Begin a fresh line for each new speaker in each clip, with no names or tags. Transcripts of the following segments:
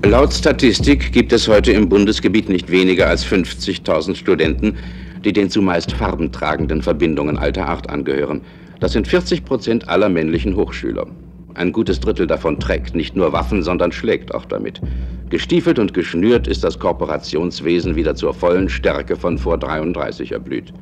Laut Statistik gibt es heute im Bundesgebiet nicht weniger als 50.000 Studenten, die den zumeist farbentragenden Verbindungen alter Art angehören. Das sind 40% aller männlichen Hochschüler. Ein gutes Drittel davon trägt nicht nur Waffen, sondern schlägt auch damit. Gestiefelt und geschnürt ist das Korporationswesen wieder zur vollen Stärke von vor 33 erblüht.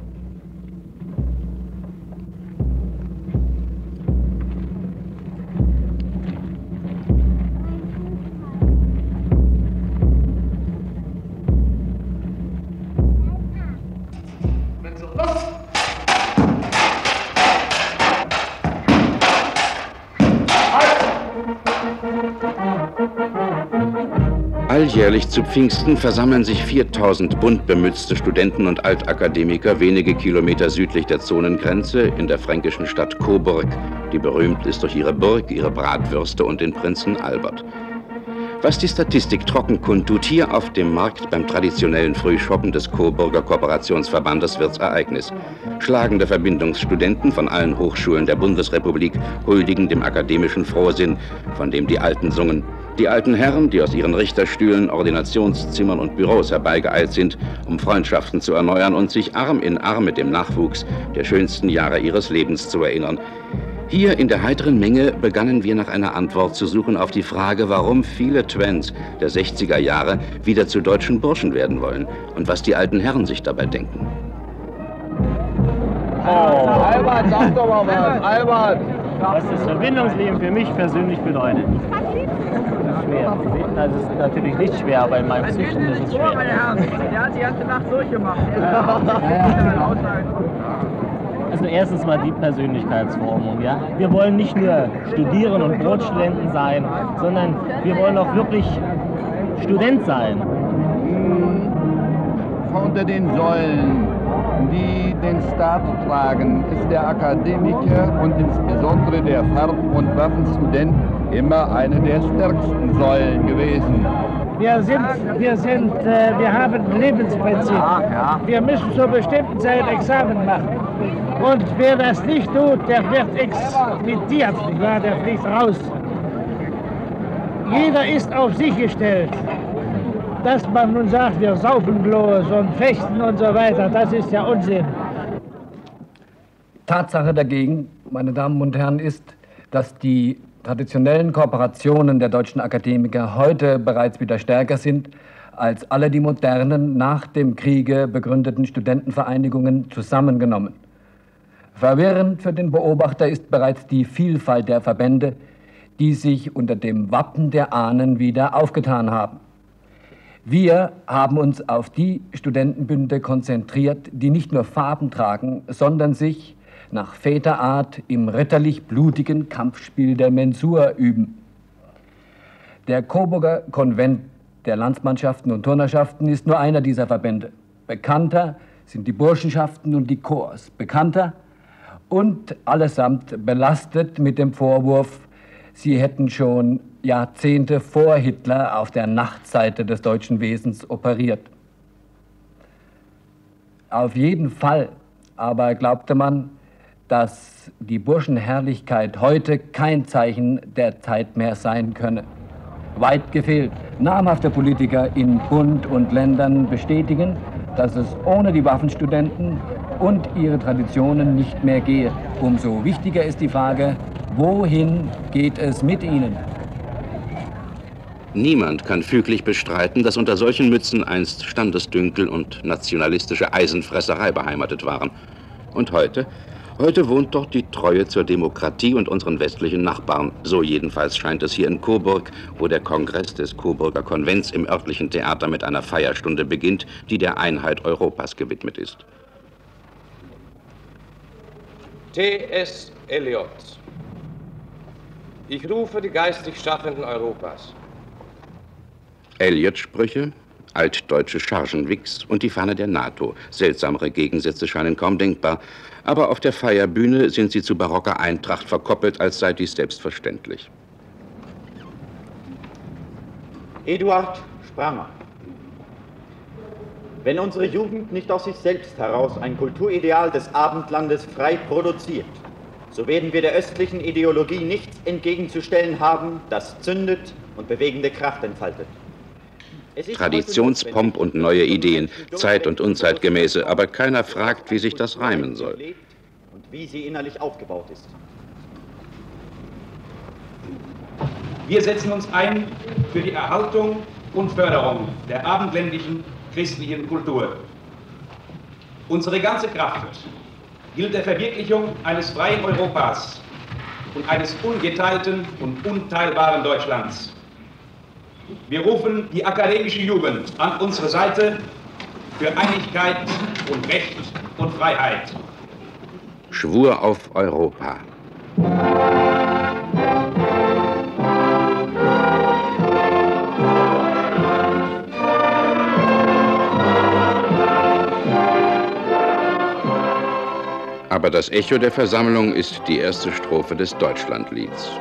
Alljährlich zu Pfingsten versammeln sich 4.000 bunt bemützte Studenten und Altakademiker wenige Kilometer südlich der Zonengrenze in der fränkischen Stadt Coburg, die berühmt ist durch ihre Burg, ihre Bratwürste und den Prinzen Albert. Was die Statistik trocken kundtut, hier auf dem Markt beim traditionellen Frühschoppen des Coburger Kooperationsverbandes wird's Ereignis. Schlagende Verbindungsstudenten von allen Hochschulen der Bundesrepublik huldigen dem akademischen Frohsinn, von dem die Alten sungen. Die alten Herren, die aus ihren Richterstühlen, Ordinationszimmern und Büros herbeigeeilt sind, um Freundschaften zu erneuern und sich Arm in Arm mit dem Nachwuchs der schönsten Jahre ihres Lebens zu erinnern. Hier in der heiteren Menge begannen wir nach einer Antwort zu suchen auf die Frage, warum viele Twents der 60er Jahre wieder zu deutschen Burschen werden wollen und was die alten Herren sich dabei denken.
Oh, Albert, sag doch mal was, Albert!
Was das Verbindungsleben für mich persönlich bedeutet. Das ist schwer. Das ist natürlich nicht schwer, aber in meinem Zustand ist es schwer.
Der hat die ganze Nacht durchgemacht.
Also erstens mal die Persönlichkeitsformung. Ja? Wir wollen nicht nur studieren und Brotstudenten sein, sondern wir wollen auch wirklich Student sein.
Unter den Säulen, die den Staat tragen, ist der Akademiker und insbesondere der Farben- und Waffenstudent immer eine der stärksten Säulen gewesen.
Wir haben ein Lebensprinzip. Wir müssen zur bestimmten Zeit Examen machen. Und wer das nicht tut, der wird exmittiert, der fliegt raus. Jeder ist auf sich gestellt. Dass man nun sagt, wir saufen bloß und fechten und so weiter, das ist ja Unsinn.
Tatsache dagegen, meine Damen und Herren, ist, dass die traditionellen Kooperationen der deutschen Akademiker heute bereits wieder stärker sind als alle die modernen, nach dem Kriege begründeten Studentenvereinigungen zusammengenommen. Verwirrend für den Beobachter ist bereits die Vielfalt der Verbände, die sich unter dem Wappen der Ahnen wieder aufgetan haben. Wir haben uns auf die Studentenbünde konzentriert, die nicht nur Farben tragen, sondern sich nach Väterart im ritterlich-blutigen Kampfspiel der Mensur üben. Der Coburger Konvent der Landsmannschaften und Turnerschaften ist nur einer dieser Verbände. Bekannter sind die Burschenschaften und die Corps. Bekannter und allesamt belastet mit dem Vorwurf, sie hätten schon Jahrzehnte vor Hitler auf der Nachtseite des deutschen Wesens operiert. Auf jeden Fall aber glaubte man, dass die Burschenherrlichkeit heute kein Zeichen der Zeit mehr sein könne. Weit gefehlt. Namhafte Politiker in Bund und Ländern bestätigen, dass es ohne die Waffenstudenten und ihre Traditionen nicht mehr gehe. Umso wichtiger ist die Frage, wohin geht es mit ihnen?
Niemand kann füglich bestreiten, dass unter solchen Mützen einst Standesdünkel und nationalistische Eisenfresserei beheimatet waren. Und heute? Heute wohnt dort die Treue zur Demokratie und unseren westlichen Nachbarn. So jedenfalls scheint es hier in Coburg, wo der Kongress des Coburger Konvents im örtlichen Theater mit einer Feierstunde beginnt, die der Einheit Europas gewidmet ist.
T.S. Eliot. Ich rufe die geistig Schaffenden Europas.
Eliot-Sprüche, altdeutsche Chargenwichs und die Fahne der NATO. Seltsamere Gegensätze scheinen kaum denkbar, aber auf der Feierbühne sind sie zu barocker Eintracht verkoppelt, als sei dies selbstverständlich.
Eduard Spranger. Wenn unsere Jugend nicht aus sich selbst heraus ein Kulturideal des Abendlandes frei produziert, so werden wir der östlichen Ideologie nichts entgegenzustellen haben, das zündet und bewegende Kraft entfaltet.
Traditionspomp und neue Ideen, zeit- und unzeitgemäße, aber keiner fragt, wie sich das reimen soll.
Und wie sie innerlich aufgebaut ist.
Wir setzen uns ein für die Erhaltung und Förderung der abendländischen christlichen Kultur. Unsere ganze Kraft gilt der Verwirklichung eines freien Europas und eines ungeteilten und unteilbaren Deutschlands. Wir rufen die akademische Jugend an unsere Seite für Einigkeit und Recht und Freiheit.
Schwur auf Europa. Aber das Echo der Versammlung ist die erste Strophe des Deutschlandlieds.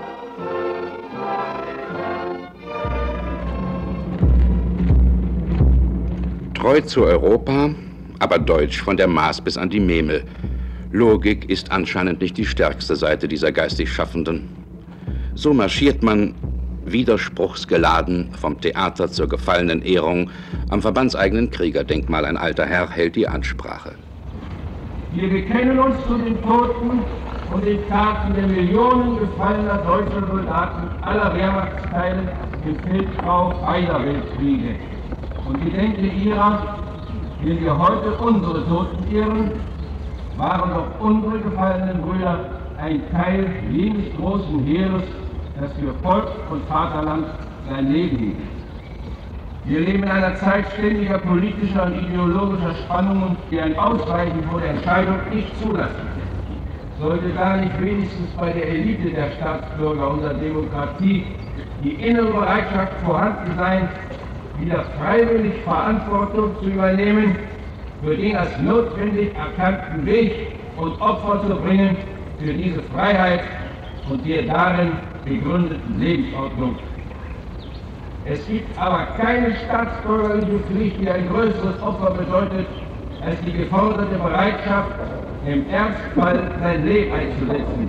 Treu zu Europa, aber deutsch von der Maas bis an die Memel. Logik ist anscheinend nicht die stärkste Seite dieser geistig Schaffenden. So marschiert man widerspruchsgeladen vom Theater zur gefallenen Ehrung am verbandseigenen Kriegerdenkmal. Ein alter Herr hält die Ansprache.
Wir bekennen uns zu den Toten und den Taten der Millionen gefallener deutscher Soldaten aller Wehrmachtsteile im Feldbau beider Weltkriege. Und gedenke ihrer, wenn wir heute unsere Toten ehren, waren doch unsere gefallenen Brüder ein Teil jenes großen Heeres, das für Volk und Vaterland sein Leben hielt. Wir leben in einer Zeit ständiger politischer und ideologischer Spannungen, die ein Ausweichen vor der Entscheidung nicht zulassen. Sollte da nicht wenigstens bei der Elite der Staatsbürger unserer Demokratie die innere Bereitschaft vorhanden sein, wieder freiwillig Verantwortung zu übernehmen, für den als notwendig erkannten Weg und Opfer zu bringen für diese Freiheit und die darin begründeten Lebensordnung. Es gibt aber keine staatsbürgerliche Pflicht, die ein größeres Opfer bedeutet, als die geforderte Bereitschaft, im Ernstfall sein Leben einzusetzen.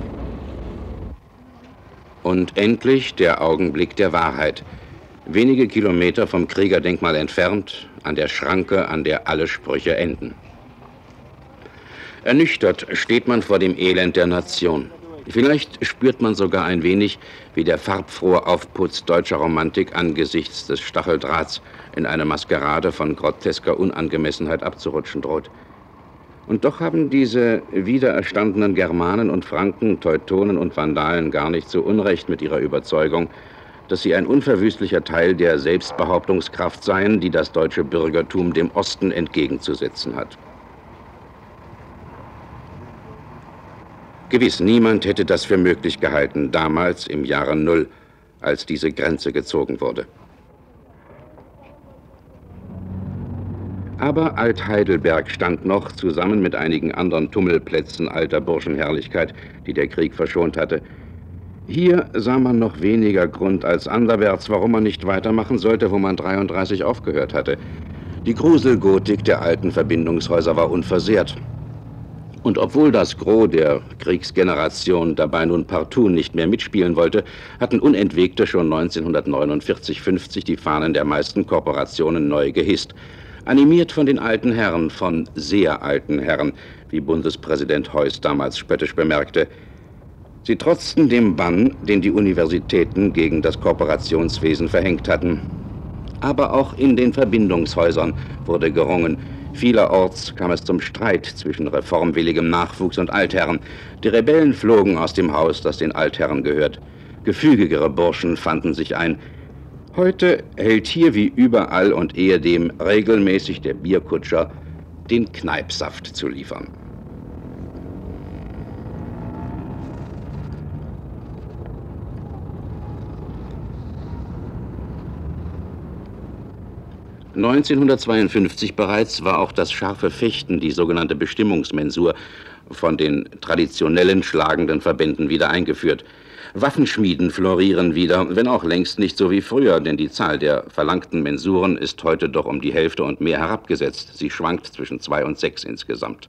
Und endlich der Augenblick der Wahrheit. Wenige Kilometer vom Kriegerdenkmal entfernt, an der Schranke, an der alle Sprüche enden. Ernüchtert steht man vor dem Elend der Nation. Vielleicht spürt man sogar ein wenig, wie der farbfrohe Aufputz deutscher Romantik angesichts des Stacheldrahts in eine Maskerade von grotesker Unangemessenheit abzurutschen droht. Und doch haben diese wiedererstandenen Germanen und Franken, Teutonen und Vandalen gar nicht so unrecht mit ihrer Überzeugung, dass sie ein unverwüstlicher Teil der Selbstbehauptungskraft seien, die das deutsche Bürgertum dem Osten entgegenzusetzen hat. Gewiss, niemand hätte das für möglich gehalten, damals im Jahre Null, als diese Grenze gezogen wurde. Aber Alt-Heidelberg stand noch, zusammen mit einigen anderen Tummelplätzen alter Burschenherrlichkeit, die der Krieg verschont hatte. Hier sah man noch weniger Grund als anderwärts, warum man nicht weitermachen sollte, wo man 33 aufgehört hatte. Die Gruselgotik der alten Verbindungshäuser war unversehrt. Und obwohl das Gros der Kriegsgeneration dabei nun partout nicht mehr mitspielen wollte, hatten Unentwegte schon 1949/50 die Fahnen der meisten Korporationen neu gehisst. Animiert von den alten Herren, von sehr alten Herren, wie Bundespräsident Heuss damals spöttisch bemerkte. Sie trotzten dem Bann, den die Universitäten gegen das Korporationswesen verhängt hatten. Aber auch in den Verbindungshäusern wurde gerungen. Vielerorts kam es zum Streit zwischen reformwilligem Nachwuchs und Altherren. Die Rebellen flogen aus dem Haus, das den Altherren gehört. Gefügigere Burschen fanden sich ein. Heute hält hier wie überall und ehedem regelmäßig der Bierkutscher, den Kneipsaft zu liefern. (1952) bereits war auch das scharfe Fechten, die sogenannte Bestimmungsmensur, von den traditionellen schlagenden Verbänden wieder eingeführt. Waffenschmieden florieren wieder, wenn auch längst nicht so wie früher, denn die Zahl der verlangten Mensuren ist heute doch um die Hälfte und mehr herabgesetzt. Sie schwankt zwischen 2 und 6 insgesamt.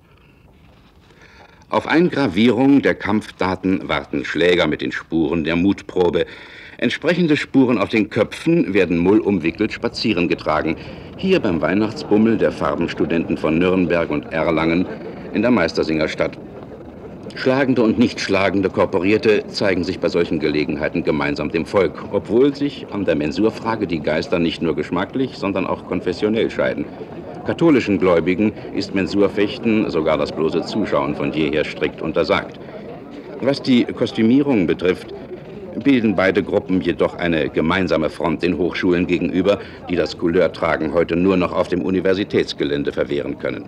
Auf Eingravierung der Kampfdaten warten Schläger mit den Spuren der Mutprobe. Entsprechende Spuren auf den Köpfen werden mullumwickelt spazieren getragen. Hier beim Weihnachtsbummel der Farbenstudenten von Nürnberg und Erlangen in der Meistersingerstadt. Schlagende und nicht schlagende Korporierte zeigen sich bei solchen Gelegenheiten gemeinsam dem Volk, obwohl sich an der Mensurfrage die Geister nicht nur geschmacklich, sondern auch konfessionell scheiden. Katholischen Gläubigen ist Mensurfechten, sogar das bloße Zuschauen von jeher strikt untersagt. Was die Kostümierung betrifft, bilden beide Gruppen jedoch eine gemeinsame Front den Hochschulen gegenüber, die das Couleurtragen heute nur noch auf dem Universitätsgelände verwehren können.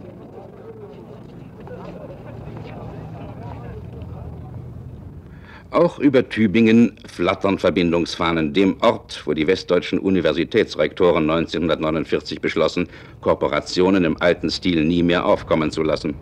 Auch über Tübingen flattern Verbindungsfahnen, dem Ort, wo die westdeutschen Universitätsrektoren 1949 beschlossen, Korporationen im alten Stil nie mehr aufkommen zu lassen.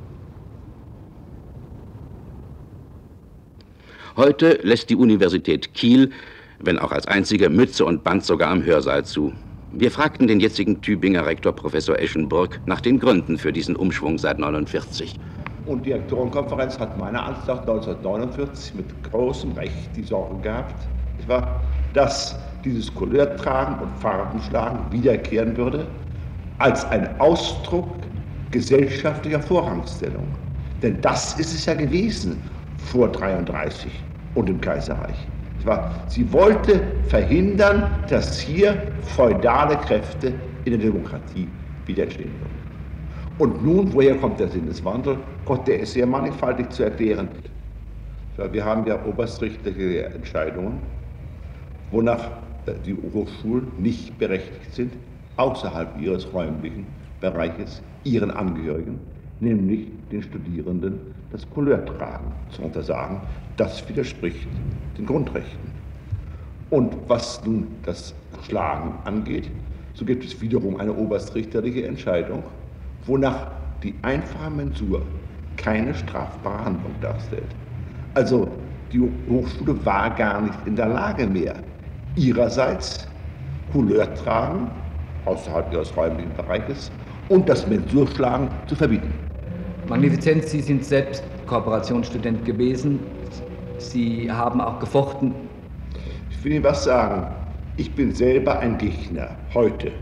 Heute lässt die Universität Kiel, wenn auch als einzige, Mütze und Band sogar am Hörsaal zu. Wir fragten den jetzigen Tübinger Rektor Professor Eschenburg nach den Gründen für diesen Umschwung seit 1949.
Und die Rektorenkonferenz hat meiner Ansicht nach 1949 mit großem Recht die Sorge gehabt, dass dieses Couleurtragen und Farbenschlagen wiederkehren würde als ein Ausdruck gesellschaftlicher Vorrangstellung. Denn das ist es ja gewesen vor 1933 und im Kaiserreich. Sie wollte verhindern, dass hier feudale Kräfte in der Demokratie wieder entstehen würden. Und nun, woher kommt der Sinneswandel? Gott, der ist sehr mannigfaltig zu erklären. Wir haben ja oberstrichterliche Entscheidungen, wonach die Hochschulen nicht berechtigt sind, außerhalb ihres räumlichen Bereiches ihren Angehörigen, nämlich den Studierenden, das Couleurtragen zu untersagen. Das widerspricht den Grundrechten. Und was nun das Schlagen angeht, so gibt es wiederum eine oberstrichterliche Entscheidung, wonach die einfache Mensur keine strafbare Handlung darstellt. Also die Hochschule war gar nicht in der Lage mehr, ihrerseits Couleurtragen außerhalb ihres räumlichen Bereiches und das Mensurschlagen zu verbieten.
Magnifizenz, Sie sind selbst Kooperationsstudent gewesen. Sie haben auch gefochten.
Ich will Ihnen was sagen. Ich bin selber ein Gegner heute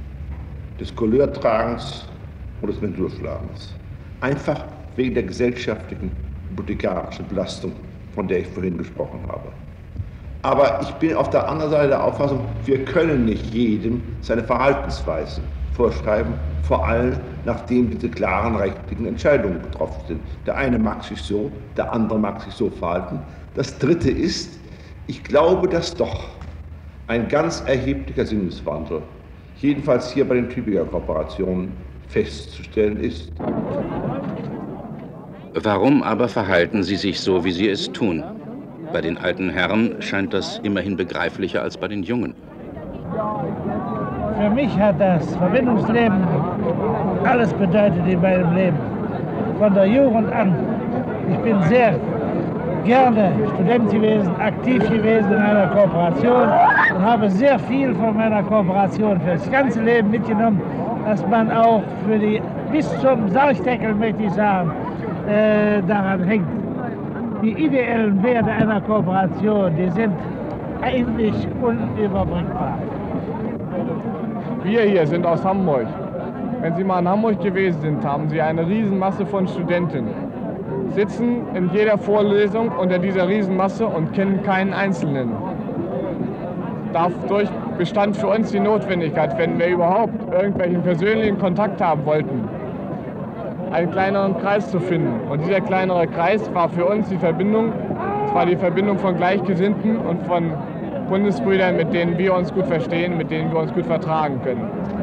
des Couleurtragens und des Mensurschlagens. Einfach wegen der gesellschaftlichen hypothekarischen Belastung, von der ich vorhin gesprochen habe. Aber ich bin auf der anderen Seite der Auffassung, wir können nicht jedem seine Verhaltensweisen vorschreiben, vor allem nachdem diese klaren rechtlichen Entscheidungen getroffen sind. Der eine mag sich so, der andere mag sich so verhalten. Das Dritte ist, ich glaube, dass doch ein ganz erheblicher Sinneswandel, jedenfalls hier bei den Tübinger Kooperationen, festzustellen ist.
Warum aber verhalten Sie sich so, wie Sie es tun? Bei den alten Herren scheint das immerhin begreiflicher als bei den Jungen.
Für mich hat das Verbindungsleben alles bedeutet in meinem Leben. Von der Jugend an. Ich bin sehr gerne Student gewesen, aktiv gewesen in einer Kooperation und habe sehr viel von meiner Kooperation für das ganze Leben mitgenommen, dass man auch für die, bis zum Sargdeckel, möchte ich sagen, daran hängt. Die ideellen Werte einer Kooperation, die sind eigentlich unüberbrückbar.
Wir hier sind aus Hamburg. Wenn Sie mal in Hamburg gewesen sind, haben Sie eine Riesenmasse von Studenten. Sitzen in jeder Vorlesung unter dieser Riesenmasse und kennen keinen Einzelnen. Dadurch bestand für uns die Notwendigkeit, wenn wir überhaupt irgendwelchen persönlichen Kontakt haben wollten, einen kleineren Kreis zu finden. Und dieser kleinere Kreis war für uns die Verbindung, es war die Verbindung von Gleichgesinnten und von Bundesbrüdern, mit denen wir uns gut verstehen, mit denen wir uns gut vertragen können.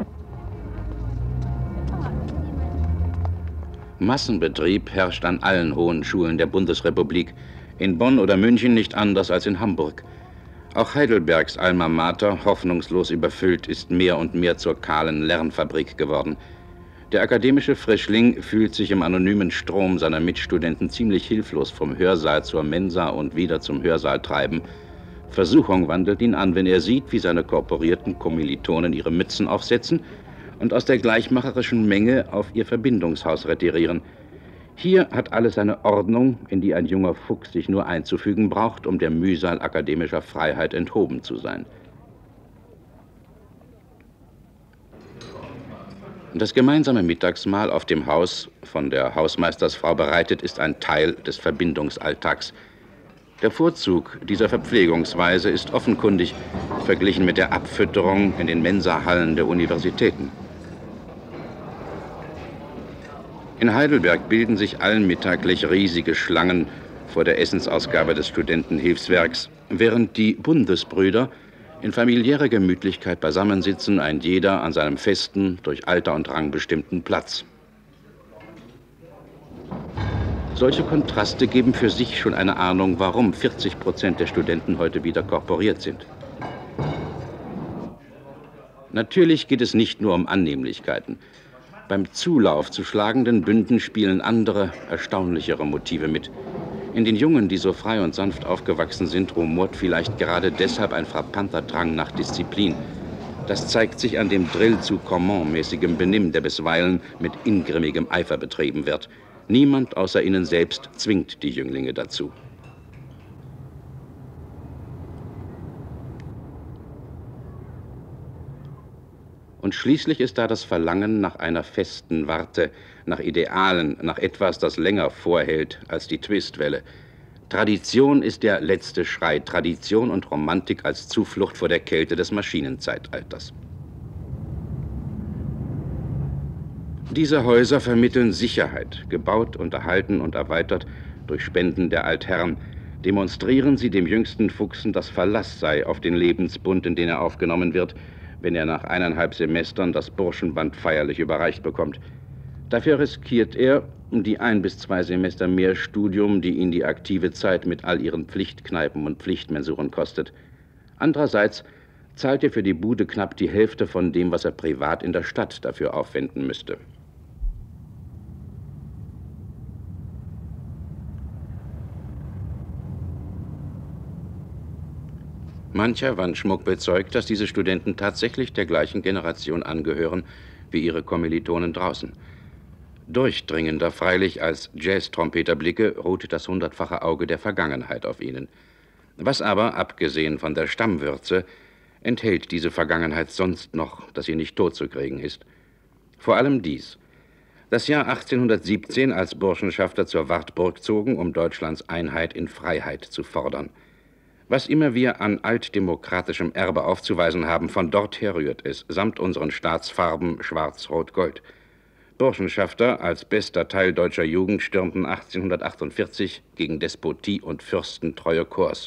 Massenbetrieb herrscht an allen hohen Schulen der Bundesrepublik, in Bonn oder München nicht anders als in Hamburg. Auch Heidelbergs Alma Mater, hoffnungslos überfüllt, ist mehr und mehr zur kahlen Lernfabrik geworden. Der akademische Frischling fühlt sich im anonymen Strom seiner Mitstudenten ziemlich hilflos vom Hörsaal zur Mensa und wieder zum Hörsaal treiben. Versuchung wandelt ihn an, wenn er sieht, wie seine korporierten Kommilitonen ihre Mützen aufsetzen und aus der gleichmacherischen Menge auf ihr Verbindungshaus retirieren. Hier hat alles eine Ordnung, in die ein junger Fuchs sich nur einzufügen braucht, um der Mühsal akademischer Freiheit enthoben zu sein. Das gemeinsame Mittagsmahl auf dem Haus, von der Hausmeistersfrau bereitet, ist ein Teil des Verbindungsalltags. Der Vorzug dieser Verpflegungsweise ist offenkundig verglichen mit der Abfütterung in den Mensahallen der Universitäten. In Heidelberg bilden sich allmittaglich riesige Schlangen vor der Essensausgabe des Studentenhilfswerks, während die Bundesbrüder in familiärer Gemütlichkeit beisammensitzen, ein jeder an seinem festen, durch Alter und Rang bestimmten Platz. Solche Kontraste geben für sich schon eine Ahnung, warum 40% der Studenten heute wieder korporiert sind. Natürlich geht es nicht nur um Annehmlichkeiten. Beim Zulauf zu schlagenden Bünden spielen andere, erstaunlichere Motive mit. In den Jungen, die so frei und sanft aufgewachsen sind, rumort vielleicht gerade deshalb ein frappanter Drang nach Disziplin. Das zeigt sich an dem Drill zu Command-mäßigem Benimm, der bisweilen mit ingrimmigem Eifer betrieben wird. Niemand außer ihnen selbst zwingt die Jünglinge dazu. Und schließlich ist da das Verlangen nach einer festen Warte, nach Idealen, nach etwas, das länger vorhält als die Twistwelle. Tradition ist der letzte Schrei, Tradition und Romantik als Zuflucht vor der Kälte des Maschinenzeitalters. Diese Häuser vermitteln Sicherheit, gebaut, unterhalten und erweitert durch Spenden der Altherren. Demonstrieren sie dem jüngsten Fuchsen, dass Verlass sei auf den Lebensbund, in den er aufgenommen wird, wenn er nach 1,5 Semestern das Burschenband feierlich überreicht bekommt. Dafür riskiert er die 1 bis 2 Semester mehr Studium, die ihn die aktive Zeit mit all ihren Pflichtkneipen und Pflichtmensuren kostet. Andererseits zahlt er für die Bude knapp die Hälfte von dem, was er privat in der Stadt dafür aufwenden müsste. Mancher Wandschmuck bezeugt, dass diese Studenten tatsächlich der gleichen Generation angehören wie ihre Kommilitonen draußen. Durchdringender freilich als Jazz-Trompeterblicke ruht das 100-fache Auge der Vergangenheit auf ihnen. Was aber, abgesehen von der Stammwürze, enthält diese Vergangenheit sonst noch, dass sie nicht totzukriegen ist? Vor allem dies: Das Jahr 1817, als Burschenschafter zur Wartburg zogen, um Deutschlands Einheit in Freiheit zu fordern. Was immer wir an altdemokratischem Erbe aufzuweisen haben, von dort her rührt es, samt unseren Staatsfarben Schwarz-Rot-Gold. Burschenschafter als bester Teil deutscher Jugend stürmten 1848 gegen Despotie und Fürstentreue Korps.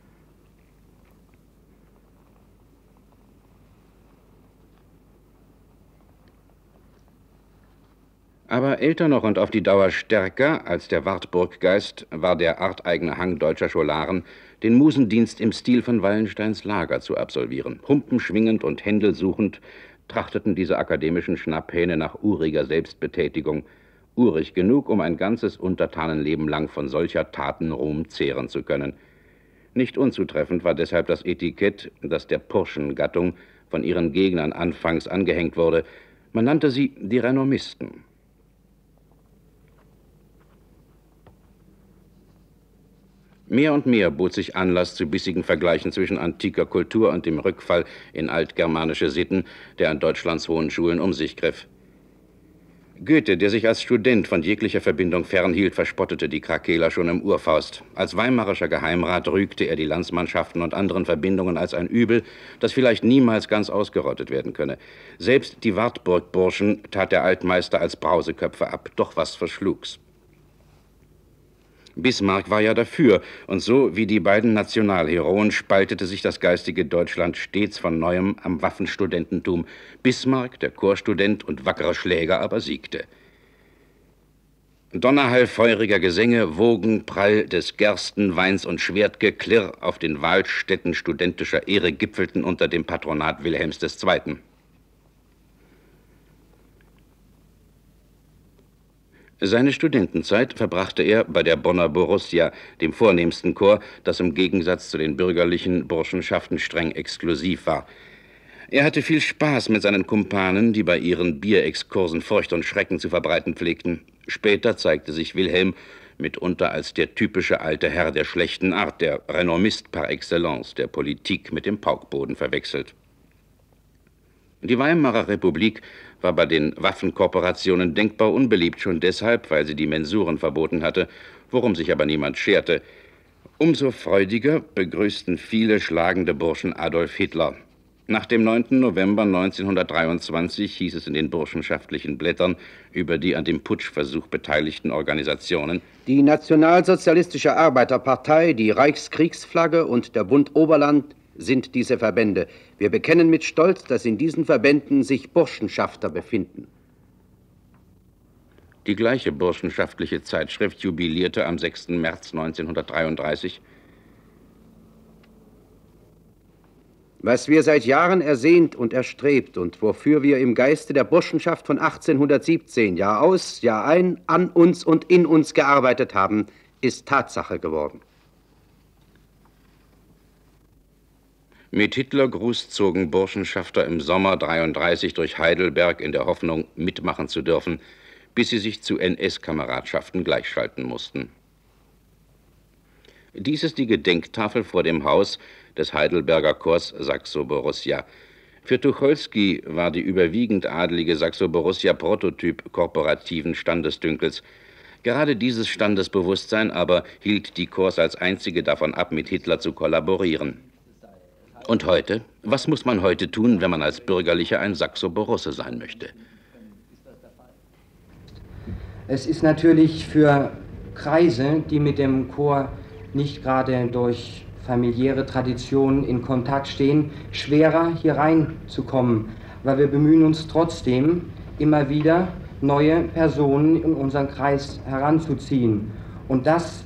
Aber älter noch und auf die Dauer stärker als der Wartburggeist war der arteigene Hang deutscher Scholaren, den Musendienst im Stil von Wallensteins Lager zu absolvieren. Humpen schwingend und Händel suchend trachteten diese akademischen Schnapphähne nach uriger Selbstbetätigung, urig genug, um ein ganzes Untertanenleben lang von solcher Tatenruhm zehren zu können. Nicht unzutreffend war deshalb das Etikett, das der Purschengattung von ihren Gegnern anfangs angehängt wurde. Man nannte sie die Renommisten. Mehr und mehr bot sich Anlass zu bissigen Vergleichen zwischen antiker Kultur und dem Rückfall in altgermanische Sitten, der an Deutschlands hohen Schulen um sich griff. Goethe, der sich als Student von jeglicher Verbindung fernhielt, verspottete die Krakeler schon im Urfaust. Als weimarischer Geheimrat rügte er die Landsmannschaften und anderen Verbindungen als ein Übel, das vielleicht niemals ganz ausgerottet werden könne. Selbst die Wartburg-Burschen tat der Altmeister als Brauseköpfe ab, doch was verschlug's. Bismarck war ja dafür, und so wie die beiden Nationalheroen spaltete sich das geistige Deutschland stets von Neuem am Waffenstudententum. Bismarck, der Chorstudent und wackere Schläger, aber siegte. Donnerhall feuriger Gesänge, Wogenprall des Gerstenweins und Schwertgeklirr auf den Wahlstätten studentischer Ehre gipfelten unter dem Patronat Wilhelms II. Seine Studentenzeit verbrachte er bei der Bonner Borussia, dem vornehmsten Chor, das im Gegensatz zu den bürgerlichen Burschenschaften streng exklusiv war. Er hatte viel Spaß mit seinen Kumpanen, die bei ihren Bierexkursen Furcht und Schrecken zu verbreiten pflegten. Später zeigte sich Wilhelm mitunter als der typische alte Herr der schlechten Art, der Renommist par excellence, der Politik mit dem Paukboden verwechselt. Die Weimarer Republik war bei den Waffenkorporationen denkbar unbeliebt, schon deshalb, weil sie die Mensuren verboten hatte, worum sich aber niemand scherte. Umso freudiger begrüßten viele schlagende Burschen Adolf Hitler. Nach dem 9. November 1923 hieß es in den burschenschaftlichen Blättern über die an dem Putschversuch beteiligten Organisationen:
Die Nationalsozialistische Arbeiterpartei, die Reichskriegsflagge und der Bund Oberland sind diese Verbände. Wir bekennen mit Stolz, dass in diesen Verbänden sich Burschenschafter befinden.
Die gleiche burschenschaftliche Zeitschrift jubilierte am 6. März 1933:
Was wir seit Jahren ersehnt und erstrebt und wofür wir im Geiste der Burschenschaft von 1817 Jahr aus, Jahr ein an uns und in uns gearbeitet haben, ist Tatsache geworden.
Mit Hitlergruß zogen Burschenschafter im Sommer 1933 durch Heidelberg in der Hoffnung, mitmachen zu dürfen, bis sie sich zu NS-Kameradschaften gleichschalten mussten. Dies ist die Gedenktafel vor dem Haus des Heidelberger Corps Saxo-Borussia. Für Tucholsky war die überwiegend adelige Saxo-Borussia Prototyp korporativen Standesdünkels. Gerade dieses Standesbewusstsein aber hielt die Corps als einzige davon ab, mit Hitler zu kollaborieren. Und heute? Was muss man heute tun, wenn man als Bürgerlicher ein Saxo-Borusse sein möchte?
Es ist natürlich für Kreise, die mit dem Chor nicht gerade durch familiäre Traditionen in Kontakt stehen, schwerer hier reinzukommen, weil wir bemühen uns trotzdem immer wieder, neue Personen in unseren Kreis heranzuziehen. Und das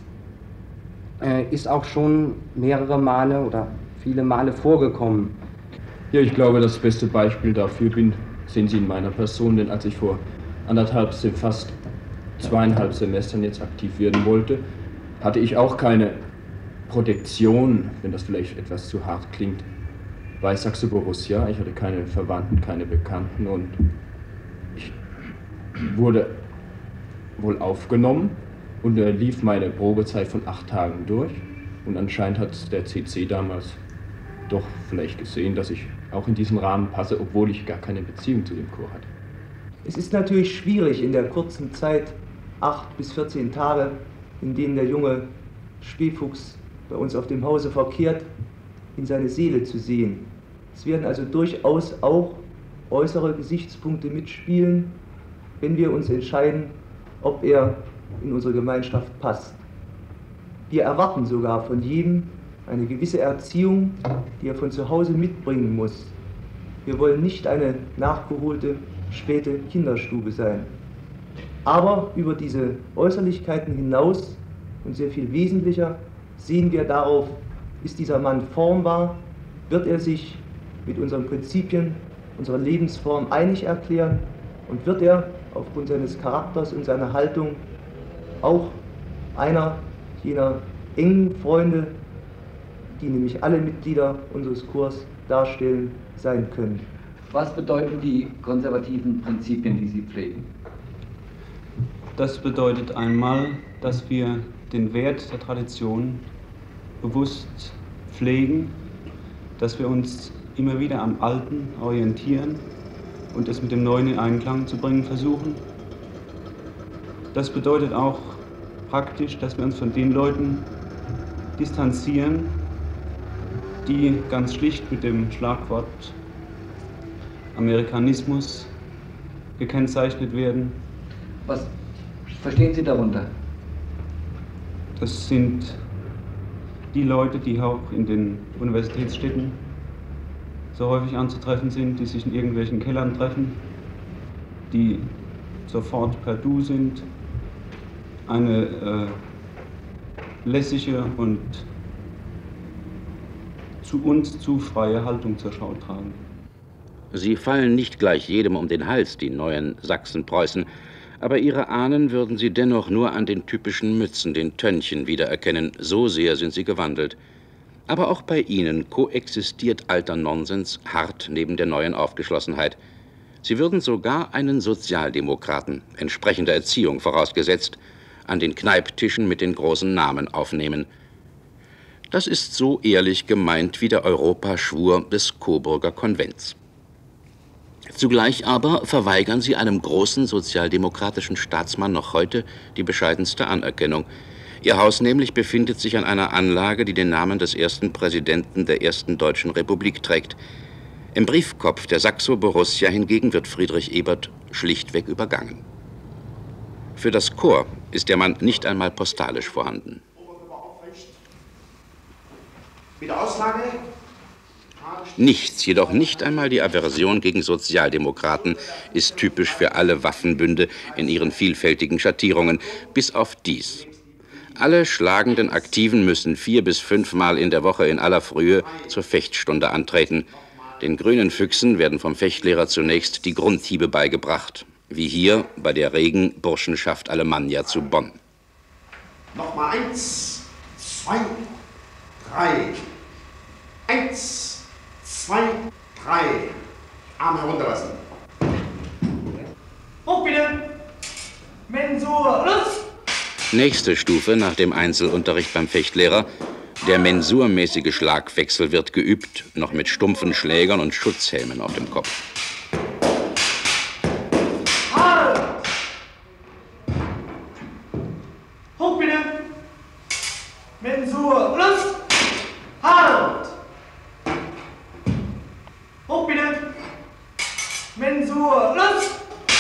ist auch schon mehrere Male oder viele Male vorgekommen.
Ja, ich glaube, das beste Beispiel dafür sehen Sie in meiner Person, denn als ich vor fast 2,5 Semestern jetzt aktiv werden wollte, hatte ich auch keine Protektion, wenn das vielleicht etwas zu hart klingt, bei Saxo-Borussia. Ich hatte keine Verwandten, keine Bekannten und ich wurde wohl aufgenommen und lief meine Probezeit von 8 Tagen durch. Und anscheinend hat der CC damals doch vielleicht gesehen, dass ich auch in diesen Rahmen passe, obwohl ich gar keine Beziehung zu dem Chor hatte.
Es ist natürlich schwierig in der kurzen Zeit, 8 bis 14 Tage, in denen der junge Spähfuchs bei uns auf dem Hause verkehrt, in seine Seele zu sehen. Es werden also durchaus auch äußere Gesichtspunkte mitspielen, wenn wir uns entscheiden, ob er in unsere Gemeinschaft passt. Wir erwarten sogar von jedem eine gewisse Erziehung, die er von zu Hause mitbringen muss. Wir wollen nicht eine nachgeholte, späte Kinderstube sein. Aber über diese Äußerlichkeiten hinaus und sehr viel wesentlicher sehen wir darauf, ist dieser Mann formbar, wird er sich mit unseren Prinzipien, unserer Lebensform einig erklären und wird er aufgrund seines Charakters und seiner Haltung auch einer jener engen Freunde, die nämlich alle Mitglieder unseres Chors darstellen, sein können.
Was bedeuten die konservativen Prinzipien, die Sie pflegen?
Das bedeutet einmal, dass wir den Wert der Tradition bewusst pflegen, dass wir uns immer wieder am Alten orientieren und es mit dem Neuen in Einklang zu bringen versuchen. Das bedeutet auch praktisch, dass wir uns von den Leuten distanzieren, die ganz schlicht mit dem Schlagwort Amerikanismus gekennzeichnet werden.
Was verstehen Sie darunter?
Das sind die Leute, die auch in den Universitätsstädten so häufig anzutreffen sind, die sich in irgendwelchen Kellern treffen, die sofort per Du sind, eine lässige und zu uns zu freie Haltung zur Schau tragen.
Sie fallen nicht gleich jedem um den Hals, die neuen Sachsen-Preußen, aber ihre Ahnen würden sie dennoch nur an den typischen Mützen, den Tönnchen wiedererkennen, so sehr sind sie gewandelt. Aber auch bei ihnen koexistiert alter Nonsens hart neben der neuen Aufgeschlossenheit. Sie würden sogar einen Sozialdemokraten, entsprechender Erziehung vorausgesetzt, an den Kneiptischen mit den großen Namen aufnehmen. Das ist so ehrlich gemeint wie der Europaschwur des Coburger Konvents. Zugleich aber verweigern sie einem großen sozialdemokratischen Staatsmann noch heute die bescheidenste Anerkennung. Ihr Haus nämlich befindet sich an einer Anlage, die den Namen des ersten Präsidenten der ersten Deutschen Republik trägt. Im Briefkopf der Saxo Borussia hingegen wird Friedrich Ebert schlichtweg übergangen. Für das Corps ist der Mann nicht einmal postalisch vorhanden. Nichts, jedoch nicht einmal die Aversion gegen Sozialdemokraten, ist typisch für alle Waffenbünde in ihren vielfältigen Schattierungen, bis auf dies. Alle schlagenden Aktiven müssen 4 bis 5 Mal in der Woche in aller Frühe zur Fechtstunde antreten. Den grünen Füchsen werden vom Fechtlehrer zunächst die Grundhiebe beigebracht, wie hier bei der regen Burschenschaft Alemannia zu Bonn.
Nochmal 1, 2, 3. 1, 2, 3. Arme herunterlassen.
Hoch bitte! Mensur, los!
Nächste Stufe nach dem Einzelunterricht beim Fechtlehrer. Der mensurmäßige Schlagwechsel wird geübt, noch mit stumpfen Schlägern und Schutzhelmen auf dem Kopf.
Halt! Hoch bitte! Mensur, los! Halt! Hoch bitte! Mensur, los!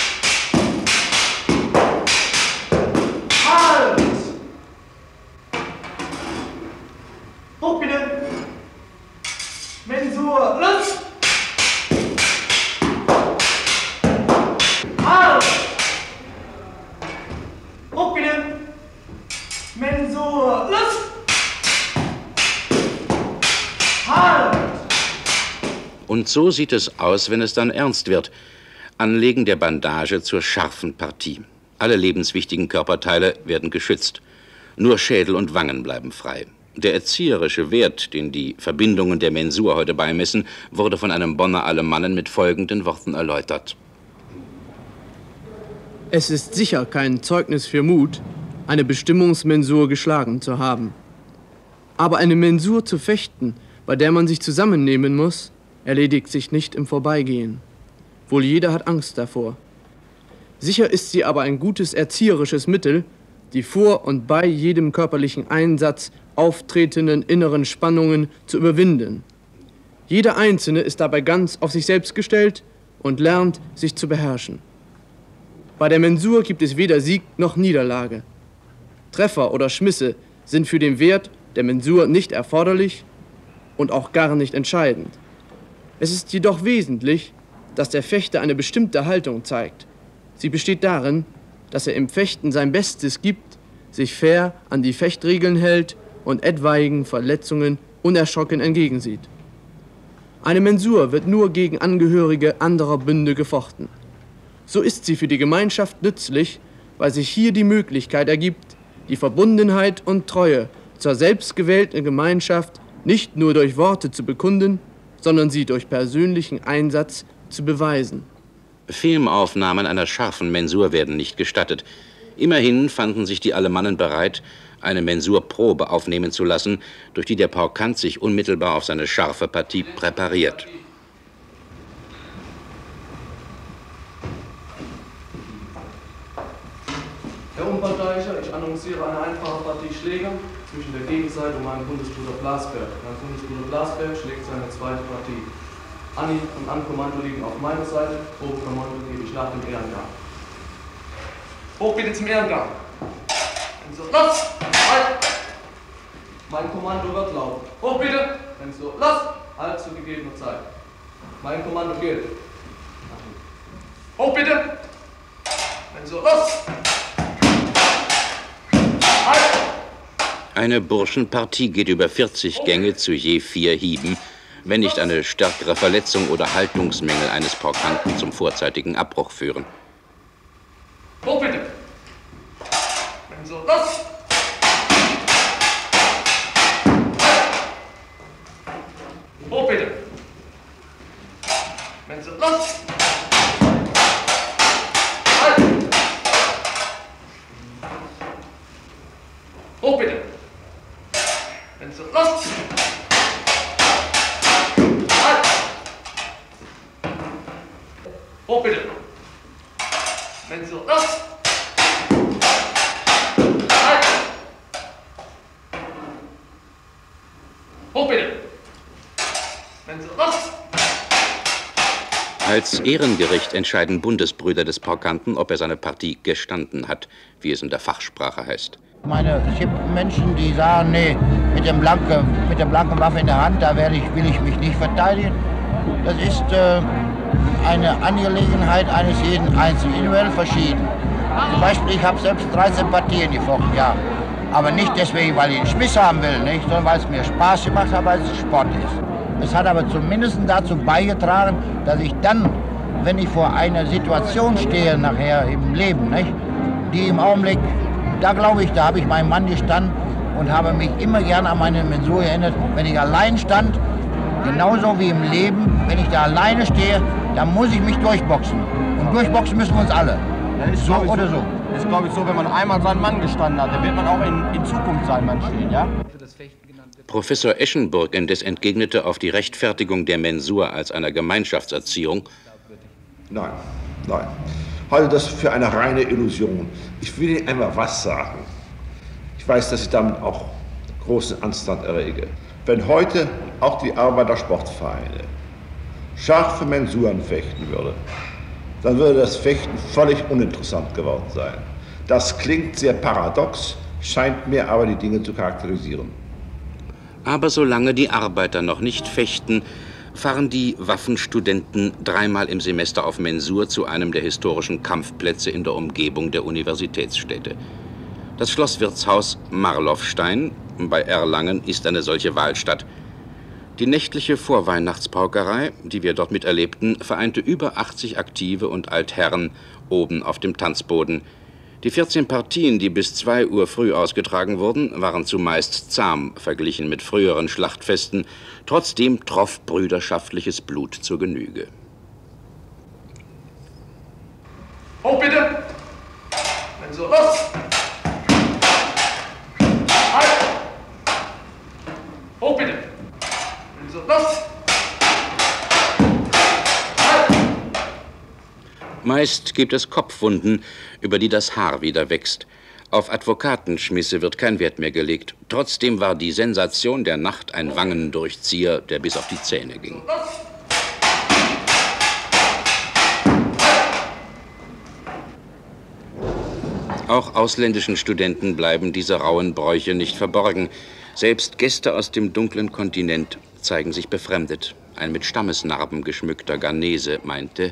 Halt! Hoch bitte! Mensur, los! Halt! Hoch bitte! Mensur, los! Halt!
Und so sieht es aus, wenn es dann ernst wird. Anlegen der Bandage zur scharfen Partie. Alle lebenswichtigen Körperteile werden geschützt. Nur Schädel und Wangen bleiben frei. Der erzieherische Wert, den die Verbindungen der Mensur heute beimessen, wurde von einem Bonner Alemannen mit folgenden Worten erläutert.
Es ist sicher kein Zeugnis für Mut, eine Bestimmungsmensur geschlagen zu haben. Aber eine Mensur zu fechten, bei der man sich zusammennehmen muss, erledigt sich nicht im Vorbeigehen. Wohl jeder hat Angst davor. Sicher ist sie aber ein gutes erzieherisches Mittel, die vor und bei jedem körperlichen Einsatz auftretenden inneren Spannungen zu überwinden. Jeder Einzelne ist dabei ganz auf sich selbst gestellt und lernt, sich zu beherrschen. Bei der Mensur gibt es weder Sieg noch Niederlage. Treffer oder Schmisse sind für den Wert der Mensur nicht erforderlich und auch gar nicht entscheidend. Es ist jedoch wesentlich, dass der Fechter eine bestimmte Haltung zeigt. Sie besteht darin, dass er im Fechten sein Bestes gibt, sich fair an die Fechtregeln hält und etwaigen Verletzungen unerschrocken entgegensieht. Eine Mensur wird nur gegen Angehörige anderer Bünde gefochten. So ist sie für die Gemeinschaft nützlich, weil sich hier die Möglichkeit ergibt, die Verbundenheit und Treue zur selbstgewählten Gemeinschaft nicht nur durch Worte zu bekunden, sondern sie durch persönlichen Einsatz zu beweisen.
Filmaufnahmen einer scharfen Mensur werden nicht gestattet. Immerhin fanden sich die Alemannen bereit, eine Mensurprobe aufnehmen zu lassen, durch die der Paukant sich unmittelbar auf seine scharfe Partie präpariert.
Herr Unparteiischer, ich annonciere eine einfache Partie Schläger zwischen der Gegenseite und meinem Bundesbruder Blasberg. Mein Bundesbruder Blasberg schlägt seine zweite Partie. Anni und Ankommando liegen auf meiner Seite, Oberkommando gebe ich nach dem Ehrengang.
Hoch bitte zum Ehrengang. So, los! Halt!
Mein Kommando wird lauten.
Hoch bitte!
So, los! Halt zu gegebener Zeit. Mein Kommando gilt.
Hoch bitte! So, los! Halt!
Eine Burschenpartie geht über 40 Gänge zu je 4 Hieben, wenn nicht eine stärkere Verletzung oder Haltungsmängel eines Paukanten zum vorzeitigen Abbruch führen.
Hoch bitte! So, los! Hoch bitte! So, los! Hoch bitte. Mensur, los! Halt! Hoch bitte. Mensur, los!
Als Ehrengericht entscheiden Bundesbrüder des Paukanten, ob er seine Partie gestanden hat, wie es in der Fachsprache heißt.
Es gibt Menschen, die sagen, nee, mit der blanken Waffe in der Hand, da will ich mich nicht verteidigen. Das ist eine Angelegenheit eines jeden Einzelnen, individuell verschieden. Zum Beispiel, ich habe selbst 13 Partien gefochten, ja. Aber nicht deswegen, weil ich einen Schmiss haben will, nicht, sondern weil es mir Spaß gemacht hat, weil es Sport ist. Es hat aber zumindest dazu beigetragen, dass ich dann, wenn ich vor einer Situation stehe, nachher im Leben, nicht, die im Augenblick, da glaube ich, da habe ich meinen Mann gestanden und habe mich immer gerne an meine Mensur erinnert. Wenn ich allein stand, genauso wie im Leben, wenn ich da alleine stehe, dann muss ich mich durchboxen. Und durchboxen müssen wir uns alle. So oder so.
Das ist, glaube ich, so, wenn man einmal seinen Mann gestanden hat, dann wird man auch in Zukunft seinen Mann stehen, ja?
Professor Eschenburg indes entgegnete auf die Rechtfertigung der Mensur als einer Gemeinschaftserziehung:
Nein, nein. Halte das für eine reine Illusion. Ich will Ihnen einmal was sagen. Ich weiß, dass ich damit auch großen Anstand errege. Wenn heute auch die Arbeitersportvereine scharfe Mensuren fechten würde, dann würde das Fechten völlig uninteressant geworden sein. Das klingt sehr paradox, scheint mir aber die Dinge zu charakterisieren.
Aber solange die Arbeiter noch nicht fechten, fahren die Waffenstudenten dreimal im Semester auf Mensur zu einem der historischen Kampfplätze in der Umgebung der Universitätsstädte. Das Schlosswirtshaus Marloffstein bei Erlangen ist eine solche Wahlstatt. Die nächtliche Vorweihnachtspaukerei, die wir dort miterlebten, vereinte über 80 Aktive und Altherren oben auf dem Tanzboden. Die 14 Partien, die bis 2 Uhr früh ausgetragen wurden, waren zumeist zahm verglichen mit früheren Schlachtfesten. Trotzdem troff brüderschaftliches Blut zur Genüge.
Hoch bitte! Mensur, los! Halt! Hoch bitte! Mensur, los!
Meist gibt es Kopfwunden, über die das Haar wieder wächst. Auf Advokatenschmisse wird kein Wert mehr gelegt. Trotzdem war die Sensation der Nacht ein Wangendurchzieher, der bis auf die Zähne ging. Auch ausländischen Studenten bleiben diese rauen Bräuche nicht verborgen. Selbst Gäste aus dem dunklen Kontinent zeigen sich befremdet. Ein mit Stammesnarben geschmückter Ghanese meinte: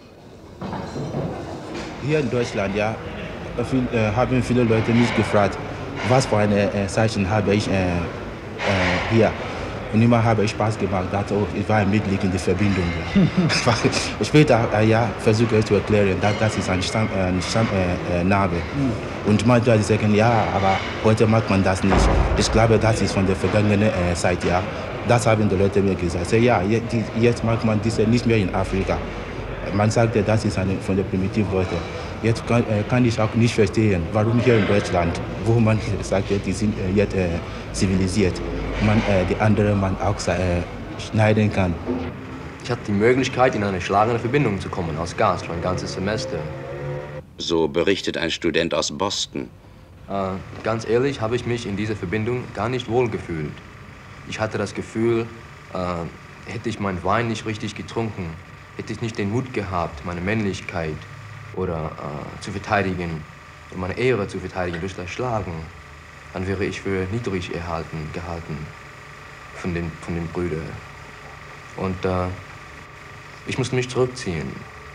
Hier in Deutschland, ja, haben viele Leute mich gefragt, was für eine Zeichen habe ich hier. Und immer habe ich Spaß gemacht, ich war ein Mitglied in der Verbindung. Ja. Später versuche ich zu erklären, das ist ein Stammname. Und manchmal sagen, ja, aber heute macht man das nicht. Ich glaube, das ist von der vergangenen Zeit, ja. Das haben die Leute mir gesagt. Ja, jetzt macht man das nicht mehr in Afrika. Man sagte, das ist von der primitiven Leute. Jetzt kann ich auch nicht verstehen, warum hier in Deutschland, wo man sagt, die sind jetzt zivilisiert, man die anderen man auch schneiden kann.
Ich hatte die Möglichkeit, in eine schlagende Verbindung zu kommen, als Gast für ein ganzes Semester.
So berichtet ein Student aus Boston.
Ganz ehrlich habe ich mich in dieser Verbindung gar nicht wohl gefühlt. Ich hatte das Gefühl, hätte ich meinen Wein nicht richtig getrunken, hätte ich nicht den Mut gehabt, meine Männlichkeit zu verteidigen, meine Ehre zu verteidigen durch das Schlagen, dann wäre ich für niedrig gehalten von den Brüdern. Und ich musste mich zurückziehen.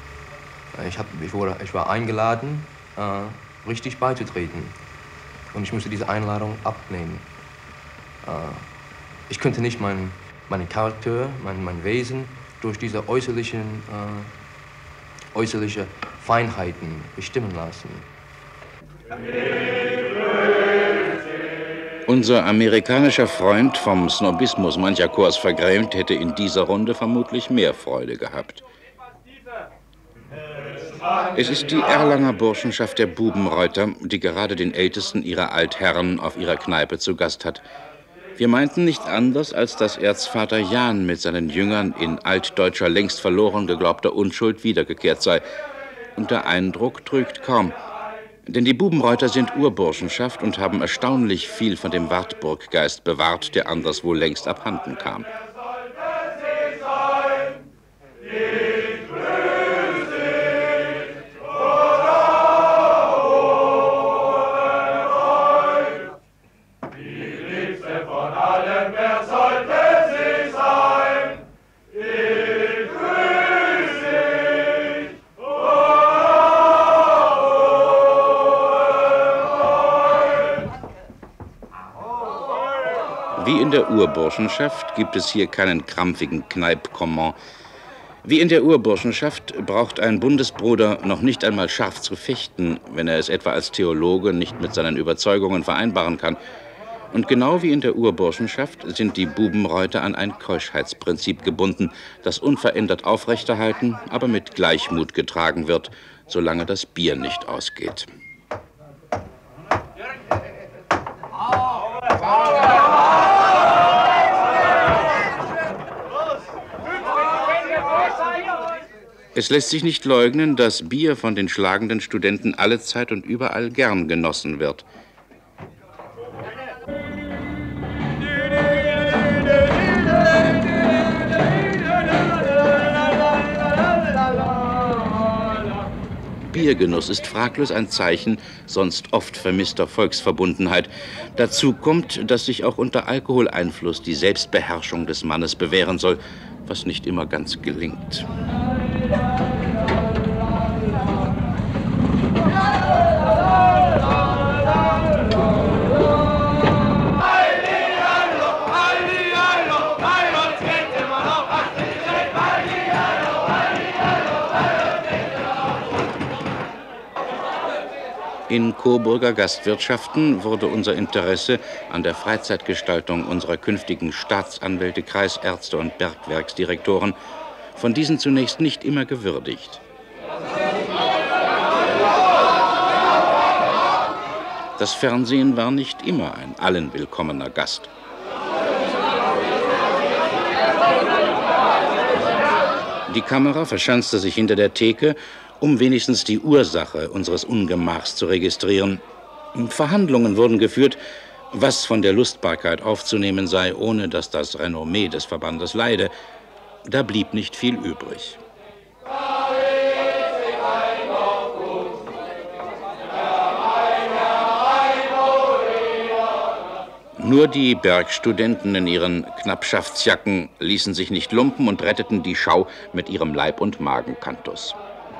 Ich war eingeladen, richtig beizutreten. Und ich musste diese Einladung ablehnen. Ich könnte nicht meinen Charakter, mein Wesen durch diese äußerliche Feinheiten bestimmen lassen.
Unser amerikanischer Freund, vom Snobismus mancher Corps vergrämt, hätte in dieser Runde vermutlich mehr Freude gehabt. Es ist die Erlanger Burschenschaft der Bubenreuter, die gerade den ältesten ihrer Altherren auf ihrer Kneipe zu Gast hat. Wir meinten nicht anders, als dass Erzvater Jan mit seinen Jüngern in altdeutscher, längst verloren geglaubter Unschuld wiedergekehrt sei. Und der Eindruck trügt kaum. Denn die Bubenreuter sind Urburschenschaft und haben erstaunlich viel von dem Wartburggeist bewahrt, der anderswo längst abhanden kam. Wie in der Urburschenschaft gibt es hier keinen krampfigen Kneip-Comment. Wie in der Urburschenschaft braucht ein Bundesbruder noch nicht einmal scharf zu fechten, wenn er es etwa als Theologe nicht mit seinen Überzeugungen vereinbaren kann. Und genau wie in der Urburschenschaft sind die Bubenreuter an ein Keuschheitsprinzip gebunden, das unverändert aufrechterhalten, aber mit Gleichmut getragen wird, solange das Bier nicht ausgeht. Es lässt sich nicht leugnen, dass Bier von den schlagenden Studenten allezeit und überall gern genossen wird. Biergenuss ist fraglos ein Zeichen sonst oft vermisster Volksverbundenheit. Dazu kommt, dass sich auch unter Alkoholeinfluss die Selbstbeherrschung des Mannes bewähren soll, was nicht immer ganz gelingt. In Coburger Gastwirtschaften wurde unser Interesse an der Freizeitgestaltung unserer künftigen Staatsanwälte, Kreisärzte und Bergwerksdirektoren von diesen zunächst nicht immer gewürdigt. Das Fernsehen war nicht immer ein allen willkommener Gast. Die Kamera verschanzte sich hinter der Theke, um wenigstens die Ursache unseres Ungemachs zu registrieren. Verhandlungen wurden geführt, was von der Lustbarkeit aufzunehmen sei, ohne dass das Renommee des Verbandes leide. Da blieb nicht viel übrig. Nur die Bergstudenten in ihren Knappschaftsjacken ließen sich nicht lumpen und retteten die Schau mit ihrem Leib- und Magenkantus.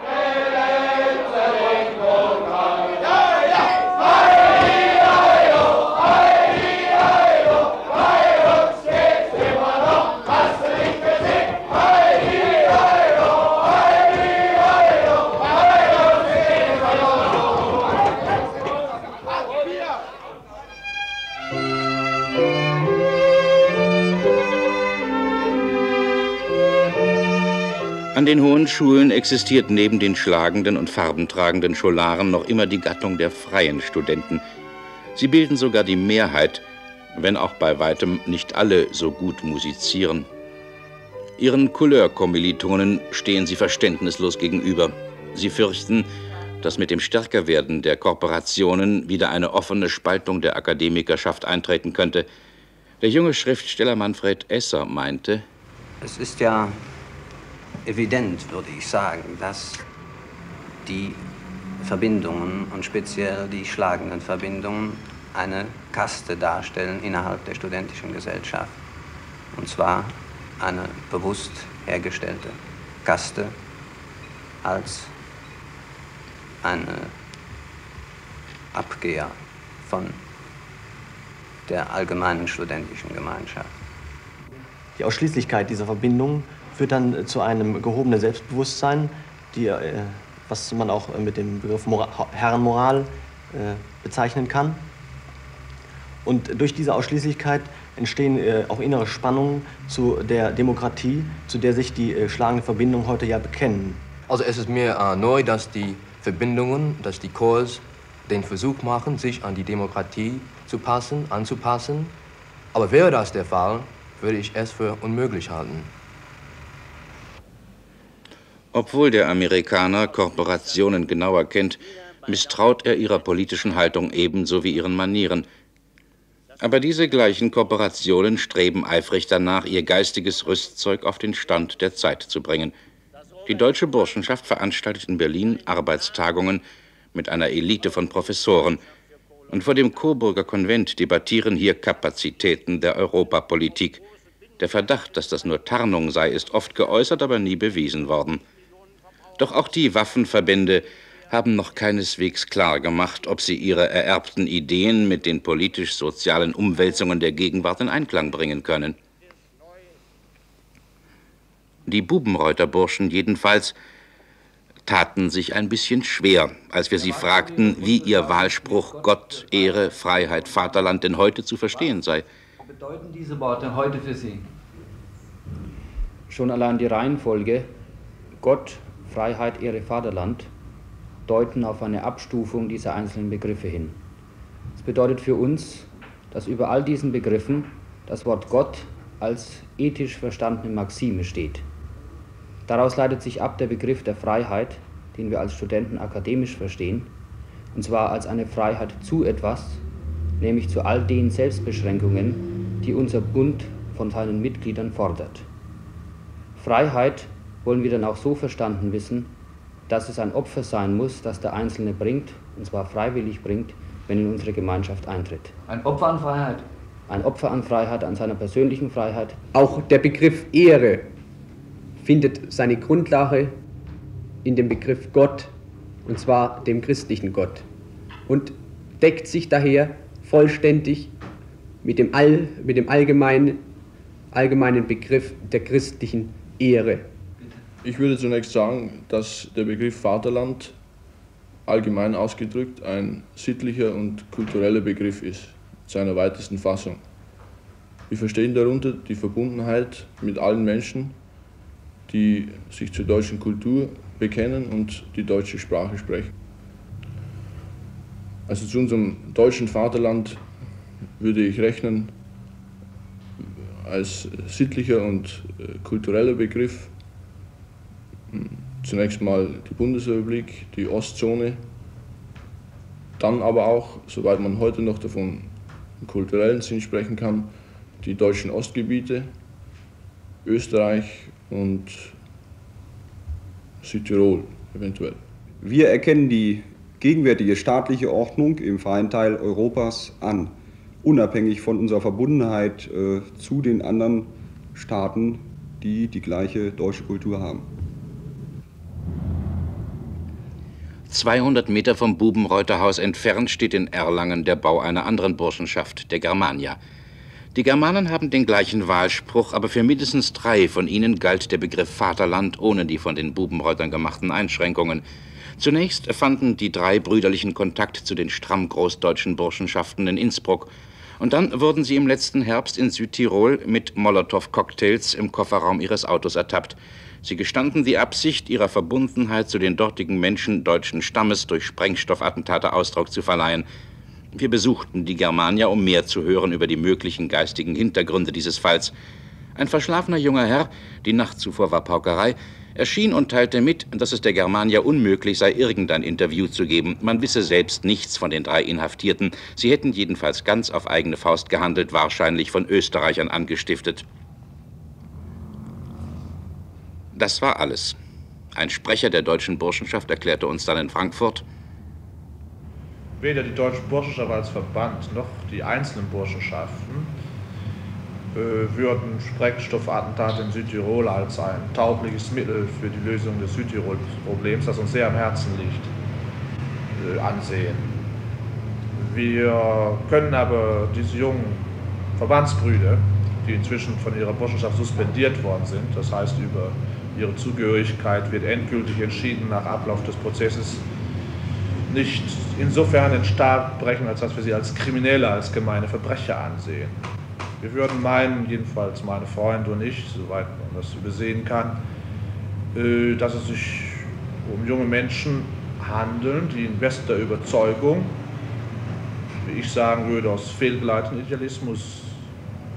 An den hohen Schulen existiert neben den schlagenden und farbentragenden Scholaren noch immer die Gattung der freien Studenten. Sie bilden sogar die Mehrheit, wenn auch bei weitem nicht alle so gut musizieren. Ihren Couleur-Kommilitonen stehen sie verständnislos gegenüber. Sie fürchten, dass mit dem Stärkerwerden der Korporationen wieder eine offene Spaltung der Akademikerschaft eintreten könnte. Der junge Schriftsteller Manfred Esser meinte:
Es ist ja evident, würde ich sagen, dass die Verbindungen und speziell die schlagenden Verbindungen eine Kaste darstellen innerhalb der studentischen Gesellschaft. Und zwar eine bewusst hergestellte Kaste als eine Abkehr von der allgemeinen studentischen Gemeinschaft.
Die Ausschließlichkeit dieser Verbindung führt dann zu einem gehobenen Selbstbewusstsein, was man auch mit dem Begriff Herrenmoral bezeichnen kann. Und durch diese Ausschließlichkeit entstehen auch innere Spannungen zu der Demokratie, zu der sich die schlagenden Verbindungen heute ja bekennen.
Also es ist mir neu, dass die Verbindungen, dass die Corps den Versuch machen, sich an die Demokratie anzupassen. Aber wäre das der Fall, würde ich es für unmöglich halten.
Obwohl der Amerikaner Korporationen genauer kennt, misstraut er ihrer politischen Haltung ebenso wie ihren Manieren. Aber diese gleichen Korporationen streben eifrig danach, ihr geistiges Rüstzeug auf den Stand der Zeit zu bringen. Die deutsche Burschenschaft veranstaltet in Berlin Arbeitstagungen mit einer Elite von Professoren. Und vor dem Coburger Konvent debattieren hier Kapazitäten der Europapolitik. Der Verdacht, dass das nur Tarnung sei, ist oft geäußert, aber nie bewiesen worden. Doch auch die Waffenverbände haben noch keineswegs klar gemacht, ob sie ihre ererbten Ideen mit den politisch-sozialen Umwälzungen der Gegenwart in Einklang bringen können. Die Bubenreuther-Burschen jedenfalls taten sich ein bisschen schwer, als wir sie fragten, wie ihr Wahlspruch Gott, Ehre, Freiheit, Vaterland denn heute zu verstehen sei.
Was bedeuten diese Worte heute für Sie?
Schon allein die Reihenfolge Gott, Freiheit, Ehre, Vaterland deuten auf eine Abstufung dieser einzelnen Begriffe hin. Es bedeutet für uns, dass über all diesen Begriffen das Wort Gott als ethisch verstandene Maxime steht. Daraus leitet sich ab der Begriff der Freiheit, den wir als Studenten akademisch verstehen, und zwar als eine Freiheit zu etwas, nämlich zu all den Selbstbeschränkungen, die unser Bund von seinen Mitgliedern fordert. Freiheit wollen wir dann auch so verstanden wissen, dass es ein Opfer sein muss, das der Einzelne bringt, und zwar freiwillig bringt, wenn er in unsere Gemeinschaft eintritt.
Ein Opfer an Freiheit?
Ein Opfer an Freiheit, an seiner persönlichen Freiheit.
Auch der Begriff Ehre findet seine Grundlage in dem Begriff Gott, und zwar dem christlichen Gott, und deckt sich daher vollständig mit dem allgemeinen Begriff der christlichen Ehre.
Ich würde zunächst sagen, dass der Begriff Vaterland allgemein ausgedrückt ein sittlicher und kultureller Begriff ist, seiner weitesten Fassung. Wir verstehen darunter die Verbundenheit mit allen Menschen, die sich zur deutschen Kultur bekennen und die deutsche Sprache sprechen. Also zu unserem deutschen Vaterland würde ich rechnen als sittlicher und kultureller Begriff zunächst mal die Bundesrepublik, die Ostzone, dann aber auch, soweit man heute noch davon im kulturellen Sinn sprechen kann, die deutschen Ostgebiete, Österreich und Südtirol eventuell.
Wir erkennen die gegenwärtige staatliche Ordnung im freien Teil Europas an, unabhängig von unserer Verbundenheit zu den anderen Staaten, die die gleiche deutsche Kultur haben.
200 Meter vom Bubenreuther-Haus entfernt steht in Erlangen der Bau einer anderen Burschenschaft, der Germania. Die Germanen haben den gleichen Wahlspruch, aber für mindestens 3 von ihnen galt der Begriff Vaterland ohne die von den Bubenreutern gemachten Einschränkungen. Zunächst fanden die 3 brüderlichen Kontakt zu den stramm großdeutschen Burschenschaften in Innsbruck. Und dann wurden sie im letzten Herbst in Südtirol mit Molotow-Cocktails im Kofferraum ihres Autos ertappt. Sie gestanden die Absicht, ihrer Verbundenheit zu den dortigen Menschen deutschen Stammes durch Sprengstoffattentate Ausdruck zu verleihen. Wir besuchten die Germania, um mehr zu hören über die möglichen geistigen Hintergründe dieses Falls. Ein verschlafener junger Herr, die Nacht zuvor war Paukerei, erschien und teilte mit, dass es der Germania unmöglich sei, irgendein Interview zu geben. Man wisse selbst nichts von den 3 Inhaftierten. Sie hätten jedenfalls ganz auf eigene Faust gehandelt, wahrscheinlich von Österreichern angestiftet. Das war alles. Ein Sprecher der deutschen Burschenschaft erklärte uns dann in Frankfurt:
Weder die deutsche Burschenschaft als Verband noch die einzelnen Burschenschaften würden Sprengstoffattentate in Südtirol als ein taugliches Mittel für die Lösung des Südtirol-Problems, das uns sehr am Herzen liegt, ansehen. Wir können aber diese jungen Verbandsbrüder, die inzwischen von ihrer Burschenschaft suspendiert worden sind, das heißt über ihre Zugehörigkeit wird endgültig entschieden nach Ablauf des Prozesses, nicht insofern in Stab brechen, als dass wir sie als Kriminelle, als gemeine Verbrecher ansehen. Wir würden meinen, jedenfalls meine Freunde und ich, soweit man das übersehen kann, dass es sich um junge Menschen handeln, die in bester Überzeugung, wie ich sagen würde, aus fehlgeleitetem Idealismus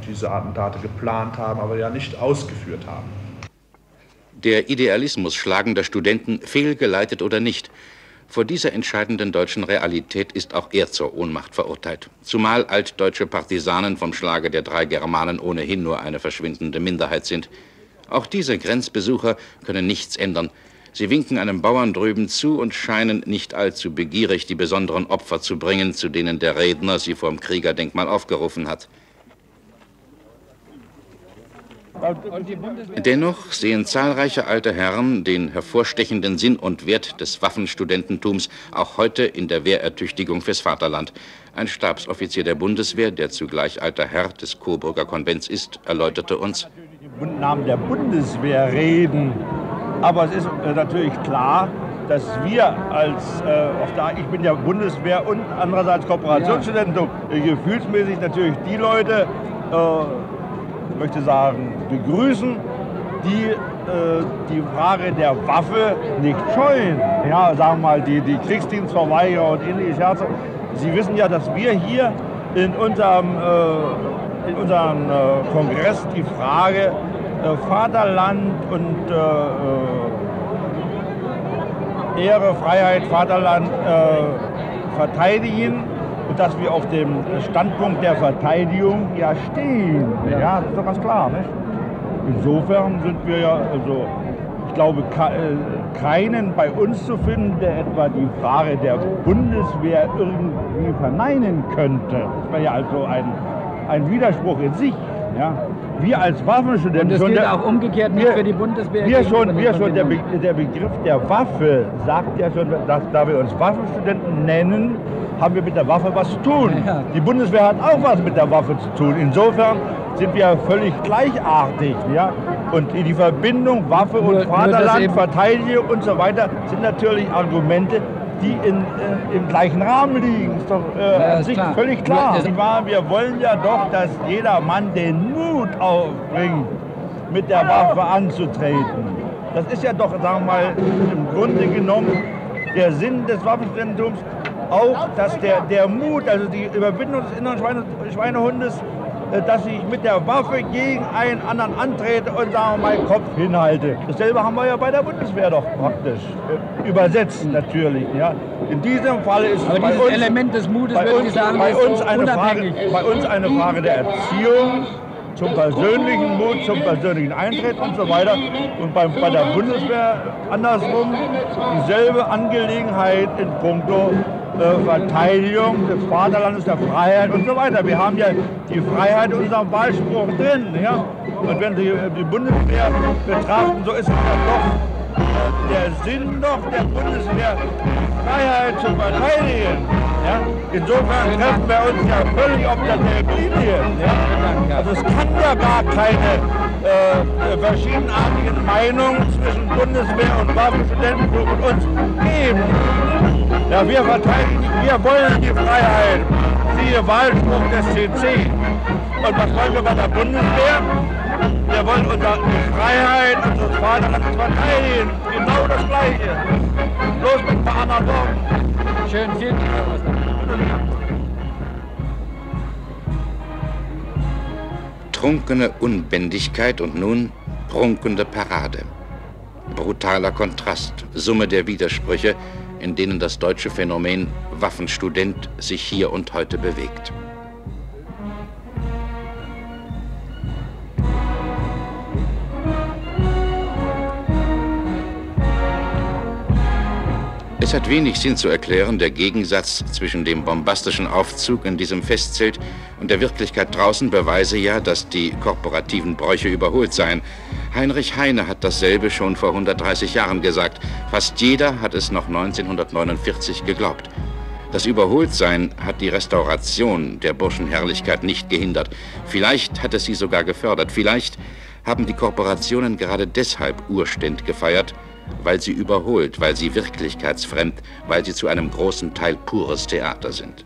diese Attentate geplant haben, aber ja nicht ausgeführt haben.
Der Idealismus schlagender Studenten, fehlgeleitet oder nicht, vor dieser entscheidenden deutschen Realität ist auch er zur Ohnmacht verurteilt. Zumal altdeutsche Partisanen vom Schlage der 3 Germanen ohnehin nur eine verschwindende Minderheit sind. Auch diese Grenzbesucher können nichts ändern. Sie winken einem Bauern drüben zu und scheinen nicht allzu begierig, die besonderen Opfer zu bringen, zu denen der Redner sie vom Kriegerdenkmal aufgerufen hat. Dennoch sehen zahlreiche alte Herren den hervorstechenden Sinn und Wert des Waffenstudententums auch heute in der Wehrertüchtigung fürs Vaterland. Ein Stabsoffizier der Bundeswehr, der zugleich alter Herr des Coburger Konvents ist, erläuterte uns:
Im Namen der Bundeswehr reden. Aber es ist natürlich klar, dass wir als, ich bin ja Bundeswehr und andererseits Kooperationsstudententum, gefühlsmäßig natürlich die Leute, ich möchte sagen, begrüßen, die die Frage der Waffe nicht scheuen. Ja, sagen wir mal, die Kriegsdienstverweigerer und ähnliche Scherze. Sie wissen ja, dass wir hier in unserem Kongress die Frage Vaterland und Ehre, Freiheit, Vaterland verteidigen. Und dass wir auf dem Standpunkt der Verteidigung ja stehen. Ja, das ist doch ganz klar, nicht? Insofern sind wir ja, also ich glaube, keinen bei uns zu finden, der etwa die Frage der Bundeswehr irgendwie verneinen könnte. Das wäre ja also ein Widerspruch in sich. Ja? Wir als Waffenstudenten...
Und das gilt auch umgekehrt nicht für die Bundeswehr?
Der Begriff der Waffe sagt ja schon, dass da wir uns Waffenstudenten nennen, haben wir mit der Waffe was zu tun. Ja. Die Bundeswehr hat auch was mit der Waffe zu tun. Insofern sind wir völlig gleichartig. Ja? Und die Verbindung Waffe und Vaterland, Verteidigung und so weiter sind natürlich Argumente, die im gleichen Rahmen liegen. Ist doch an sich völlig klar. Wir wollen ja doch, dass jeder Mann den Mut aufbringt, mit der Waffe anzutreten. Das ist ja doch, sagen wir mal, im Grunde genommen der Sinn des Waffenstudententums. Auch, dass der Mut, also die Überwindung des inneren Schweinehundes, dass ich mit der Waffe gegen einen anderen antrete und, sagen wir mal, Kopf hinhalte. Dasselbe haben wir ja bei der Bundeswehr doch praktisch übersetzt natürlich. Ja. In diesem Fall ist es bei uns,
Element des Mutes,
bei uns eine Frage der Erziehung zum persönlichen Mut, zum persönlichen Eintreten und so weiter. Und bei der Bundeswehr andersrum dieselbe Angelegenheit in puncto Verteidigung des Vaterlandes, der Freiheit und so weiter. Wir haben ja die Freiheit in unserem Wahlspruch drin. Ja? Und wenn Sie die Bundeswehr betrachten, so ist es ja doch der Sinn doch der Bundeswehr, die Freiheit zu verteidigen. Ja? Insofern treffen wir uns ja völlig auf derselben Linie. Ja? Also es kann ja gar keine verschiedenartigen Meinungen zwischen Bundeswehr und Waffenstudententum und uns geben. Ja, wir wollen die Freiheit, siehe Wahlspruch des CC. Und was wollen wir bei der Bundeswehr? Wir wollen die Freiheit unseres Vaterlandes verteidigen. Genau das Gleiche. Bloß mit ein paar anderen Worten.
Schön, vielen Dank.
Trunkene Unbändigkeit und nun prunkende Parade. Brutaler Kontrast, Summe der Widersprüche, in denen das deutsche Phänomen Waffenstudent sich hier und heute bewegt. Es hat wenig Sinn zu erklären, der Gegensatz zwischen dem bombastischen Aufzug in diesem Festzelt und der Wirklichkeit draußen beweise ja, dass die korporativen Bräuche überholt seien. Heinrich Heine hat dasselbe schon vor 130 Jahren gesagt. Fast jeder hat es noch 1949 geglaubt. Das Überholtsein hat die Restauration der Burschenherrlichkeit nicht gehindert. Vielleicht hat es sie sogar gefördert. Vielleicht haben die Korporationen gerade deshalb Urständ gefeiert, weil sie überholt, weil sie wirklichkeitsfremd, weil sie zu einem großen Teil pures Theater sind.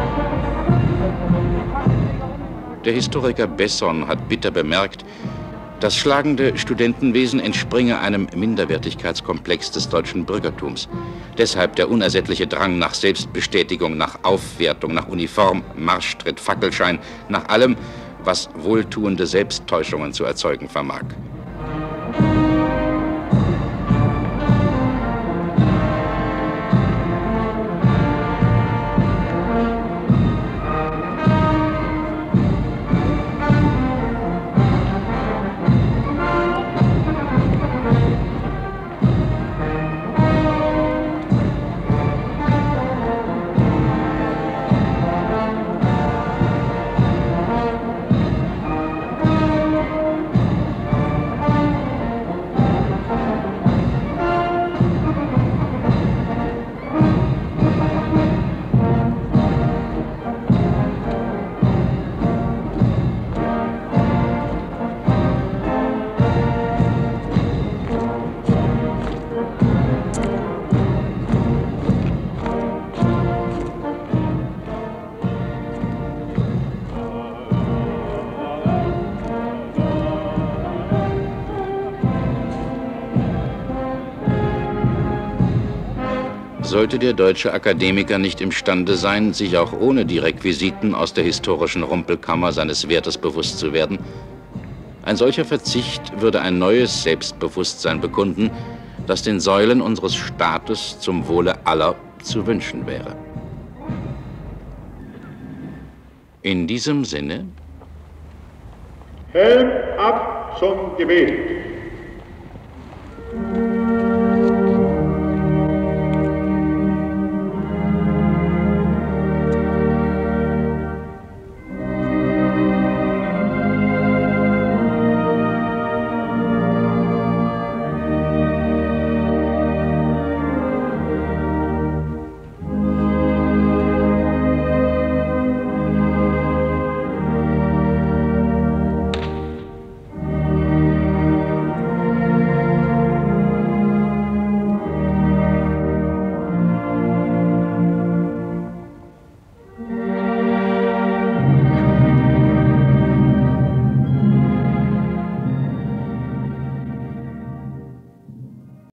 Der Historiker Besson hat bitter bemerkt, Das schlagende Studentenwesen entspringe einem Minderwertigkeitskomplex des deutschen Bürgertums. Deshalb der unersättliche Drang nach Selbstbestätigung, nach Aufwertung, nach Uniform, Marschtritt, Fackelschein, nach allem, was wohltuende Selbsttäuschungen zu erzeugen vermag. Sollte der deutsche Akademiker nicht imstande sein, sich auch ohne die Requisiten aus der historischen Rumpelkammer seines Wertes bewusst zu werden, ein solcher Verzicht würde ein neues Selbstbewusstsein bekunden, das den Säulen unseres Staates zum Wohle aller zu wünschen wäre. In diesem Sinne:
Helm ab zum Gebet.